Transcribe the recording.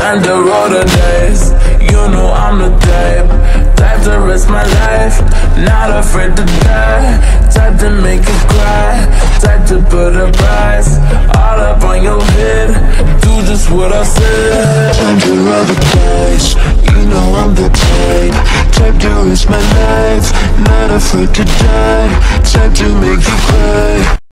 Time to roll the dice. You know I'm the type to risk my life, not afraid to die. Type to make you cry, type to put a price all up on your head. Do just what I said. Time to roll the dice. You know I'm the type to risk my life, not afraid to die. Type to make you cry.